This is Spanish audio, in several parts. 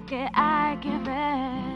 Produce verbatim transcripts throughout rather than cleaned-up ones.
que hay que ver.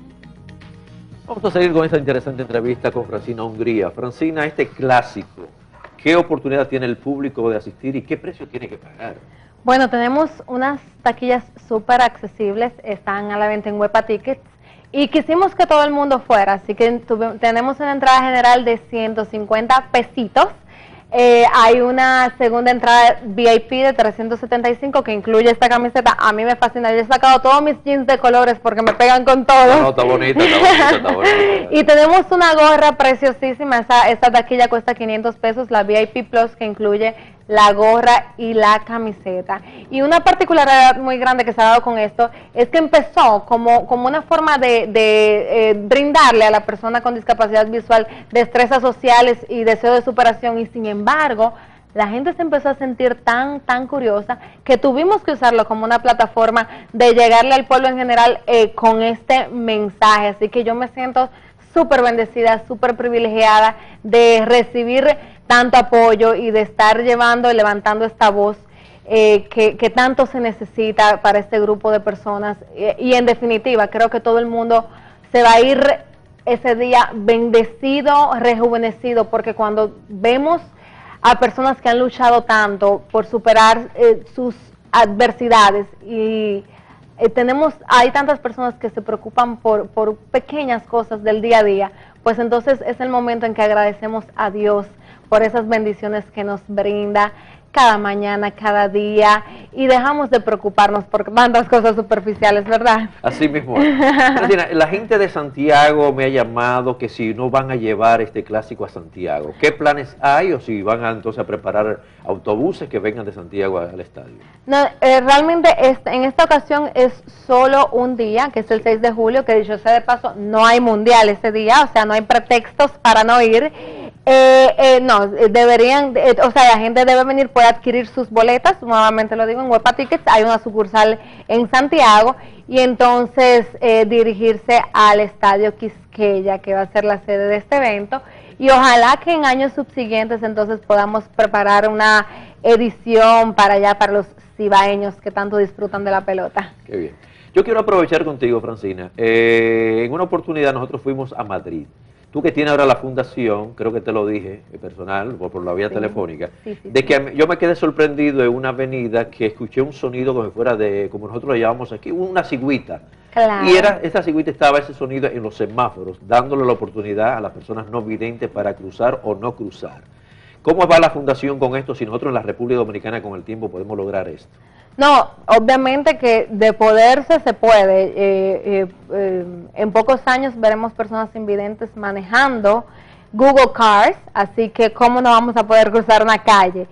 Vamos a seguir con esta interesante entrevista con Francina Hungría. Francina, este clásico, ¿qué oportunidad tiene el público de asistir y qué precio tiene que pagar? Bueno, tenemos unas taquillas súper accesibles, están a la venta en Huepa Tickets y quisimos que todo el mundo fuera, así que tuve, tenemos una entrada general de ciento cincuenta pesitos. Eh, hay una segunda entrada V I P de trescientos setenta y cinco que incluye esta camiseta. A mí me fascina, yo he sacado todos mis jeans de colores porque me pegan con todo. No, no, está bonita, está bonita, está bonita. Y tenemos una gorra preciosísima, esa, esta taquilla cuesta quinientos pesos, la V I P Plus que incluye la gorra y la camiseta. Y una particularidad muy grande que se ha dado con esto es que empezó como, como una forma de, de eh, brindarle a la persona con discapacidad visual destrezas sociales y deseo de superación, y sin embargo la gente se empezó a sentir tan, tan curiosa que tuvimos que usarlo como una plataforma de llegarle al pueblo en general eh, con este mensaje. Así que yo me siento súper bendecida, súper privilegiada de recibir tanto apoyo y de estar llevando y levantando esta voz eh, que, que tanto se necesita para este grupo de personas. Eh, y en definitiva, creo que todo el mundo se va a ir ese día bendecido, rejuvenecido, porque cuando vemos a personas que han luchado tanto por superar eh, sus adversidades y eh, tenemos, hay tantas personas que se preocupan por, por pequeñas cosas del día a día, pues entonces es el momento en que agradecemos a Dios por esas bendiciones que nos brinda cada mañana, cada día, y dejamos de preocuparnos por tantas cosas superficiales, ¿verdad? Así mismo. Francina, la gente de Santiago me ha llamado que si no van a llevar este clásico a Santiago, ¿qué planes hay? O si van a, entonces a preparar autobuses que vengan de Santiago al estadio. No, eh, realmente este, en esta ocasión es solo un día, que es el seis de julio, que dicho sea de paso, no hay mundial ese día, o sea, no hay pretextos para no ir. Eh, eh, no, deberían, eh, o sea, la gente debe venir, puede adquirir sus boletas, nuevamente lo digo, en Huepa Tickets, hay una sucursal en Santiago, y entonces eh, dirigirse al Estadio Quisqueya, que va a ser la sede de este evento, y ojalá que en años subsiguientes entonces podamos preparar una edición para allá, para los cibaeños que tanto disfrutan de la pelota. Qué bien. Yo quiero aprovechar contigo, Francina, eh, en una oportunidad nosotros fuimos a Madrid. Tú que tienes ahora la fundación, creo que te lo dije eh, personal, por, por la vía sí, telefónica, sí, sí, de que sí. Yo me quedé sorprendido en una avenida que escuché un sonido como si fuera de, como nosotros le llamamos aquí, una cigüita. Claro. Y era, esa cigüita estaba ese sonido en los semáforos, dándole la oportunidad a las personas no videntes para cruzar o no cruzar. ¿Cómo va la fundación con esto si nosotros en la República Dominicana con el tiempo podemos lograr esto? No, obviamente que de poderse se puede. Eh, eh, eh, en pocos años veremos personas invidentes manejando Google Cars, así que cómo no vamos a poder cruzar una calle.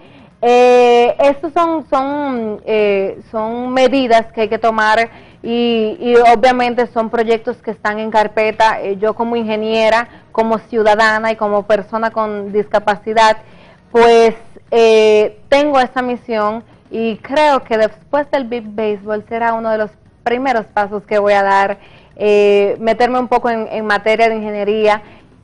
Eh, estos son, son, eh, son medidas que hay que tomar y, y obviamente son proyectos que están en carpeta. Eh, yo como ingeniera, como ciudadana y como persona con discapacidad, pues eh, tengo esa misión. Y creo que después del Big Baseball será uno de los primeros pasos que voy a dar, eh, meterme un poco en, en materia de ingeniería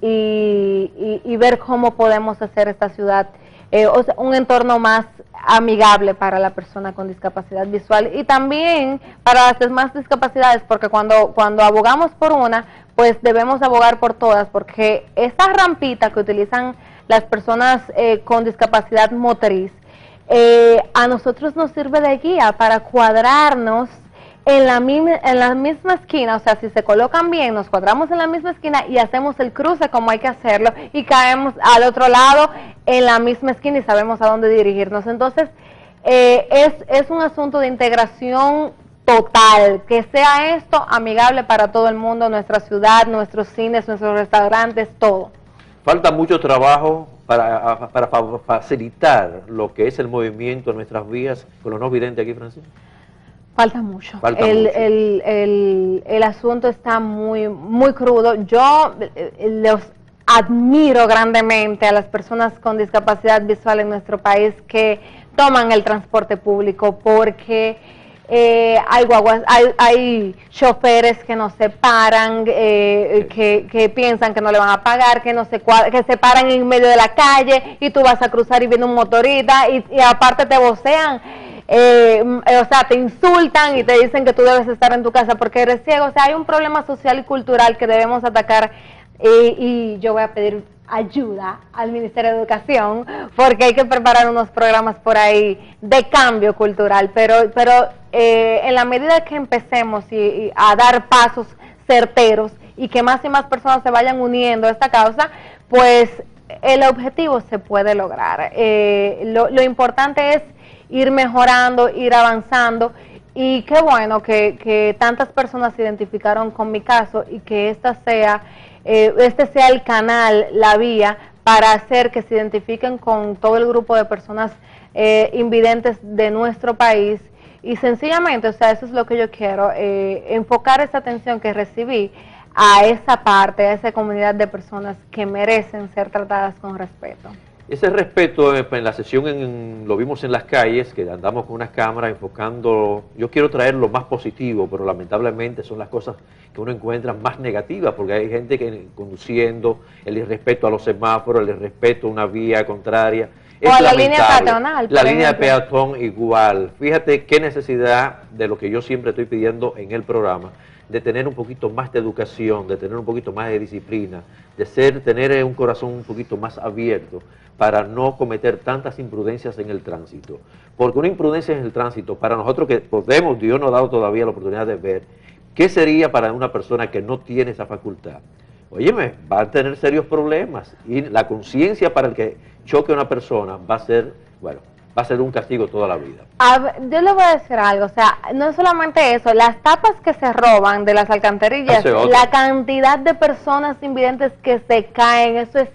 y, y, y ver cómo podemos hacer esta ciudad eh, o sea, un entorno más amigable para la persona con discapacidad visual y también para las demás discapacidades, porque cuando, cuando abogamos por una, pues debemos abogar por todas, porque esa rampita que utilizan las personas eh, con discapacidad motriz, Eh, a nosotros nos sirve de guía para cuadrarnos en la, en la misma esquina, o sea, si se colocan bien, nos cuadramos en la misma esquina y hacemos el cruce como hay que hacerlo y caemos al otro lado en la misma esquina y sabemos a dónde dirigirnos. Entonces, eh, es, es un asunto de integración total, que sea esto amigable para todo el mundo, nuestra ciudad, nuestros cines, nuestros restaurantes, todo. Falta mucho trabajo para, para facilitar lo que es el movimiento en nuestras vías con los no videntes aquí, Francisco. Falta mucho. Falta el, mucho. El, el, el asunto está muy, muy crudo. Yo eh, los admiro grandemente a las personas con discapacidad visual en nuestro país que toman el transporte público porque eh, hay guaguas, hay, hay choferes que no se paran, eh, que, que piensan que no le van a pagar, que no se cuadra, que se paran en medio de la calle y tú vas a cruzar y viene un motorista y, y aparte te vocean. eh, o sea, te insultan y te dicen que tú debes estar en tu casa porque eres ciego. O sea, hay un problema social y cultural que debemos atacar eh, y yo voy a pedir ayuda al Ministerio de Educación porque hay que preparar unos programas por ahí de cambio cultural, pero, pero eh, en la medida que empecemos y, y a dar pasos certeros y que más y más personas se vayan uniendo a esta causa, pues el objetivo se puede lograr. Eh, lo, lo importante es ir mejorando, ir avanzando, y qué bueno que, que tantas personas se identificaron con mi caso y que esta sea, eh, este sea el canal, la vía para hacer que se identifiquen con todo el grupo de personas eh, invidentes de nuestro país. Y sencillamente, o sea, eso es lo que yo quiero, eh, enfocar esa atención que recibí a esa parte, a esa comunidad de personas que merecen ser tratadas con respeto. Ese respeto en la sesión en, lo vimos en las calles, que andamos con unas cámaras enfocando. Yo quiero traer lo más positivo, pero lamentablemente son las cosas que uno encuentra más negativas, porque hay gente que conduciendo, el irrespeto a los semáforos, el irrespeto a una vía contraria. Es o a la línea peatonal. La línea de peatón igual. Fíjate qué necesidad de lo que yo siempre estoy pidiendo en el programa, de tener un poquito más de educación, de tener un poquito más de disciplina, de ser, tener un corazón un poquito más abierto para no cometer tantas imprudencias en el tránsito. Porque una imprudencia en el tránsito, para nosotros que podemos, Dios nos ha dado todavía la oportunidad de ver, ¿qué sería para una persona que no tiene esa facultad? Óyeme, va a tener serios problemas y la conciencia para el que choque a una persona va a ser, bueno, va a ser un castigo toda la vida. A ver, yo le voy a decir algo, o sea, no es solamente eso, las tapas que se roban de las alcantarillas, la cantidad de personas invidentes que se caen, eso es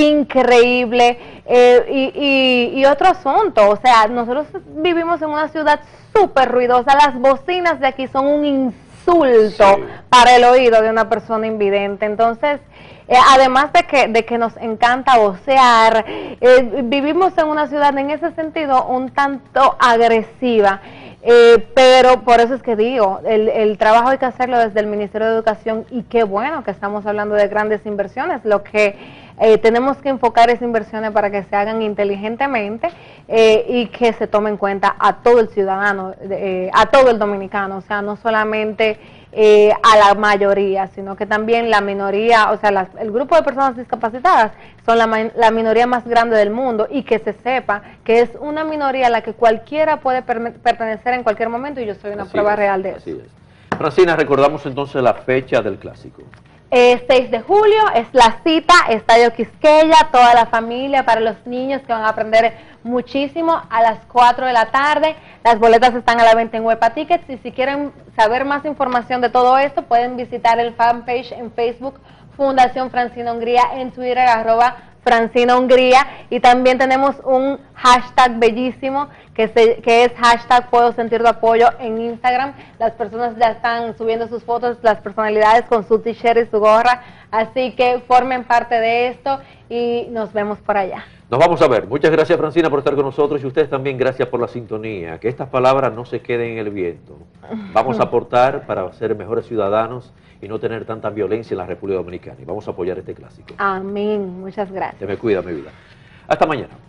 increíble. Eh, y, y, y otro asunto, o sea, nosotros vivimos en una ciudad súper ruidosa, las bocinas de aquí son un insulto sí. para el oído de una persona invidente. Entonces, Eh, además de que, de que nos encanta vocear, eh, vivimos en una ciudad en ese sentido un tanto agresiva, eh, pero por eso es que digo, el, el trabajo hay que hacerlo desde el Ministerio de Educación, y qué bueno que estamos hablando de grandes inversiones. Lo que eh, tenemos que enfocar es inversiones para que se hagan inteligentemente eh, y que se tome en cuenta a todo el ciudadano, eh, a todo el dominicano, o sea, no solamente Eh, a la mayoría, sino que también la minoría, o sea, las, el grupo de personas discapacitadas son la, la minoría más grande del mundo, y que se sepa que es una minoría a la que cualquiera puede per pertenecer en cualquier momento, y yo soy una así prueba es, real de así eso. Es. Francina, recordamos entonces la fecha del clásico. Eh, seis de julio es la cita, Estadio Quisqueya, toda la familia, para los niños que van a aprender muchísimo, a las cuatro de la tarde. Las boletas están a la venta en Huepa Tickets, y si quieren saber más información de todo esto, pueden visitar el fanpage en Facebook, Fundación Francina Hungría, en Twitter, arroba Francina Hungría, y también tenemos un hashtag bellísimo que, se, que es hashtag Puedo Sentir Tu Apoyo en Instagram. Las personas ya están subiendo sus fotos, las personalidades con su t-shirt y su gorra, así que formen parte de esto y nos vemos por allá. Nos vamos a ver. Muchas gracias, Francina, por estar con nosotros, y ustedes también gracias por la sintonía. Que estas palabras no se queden en el viento. Vamos a aportar para ser mejores ciudadanos y no tener tanta violencia en la República Dominicana, y vamos a apoyar este clásico. Amén. Muchas gracias. Te me cuida, mi vida. Hasta mañana.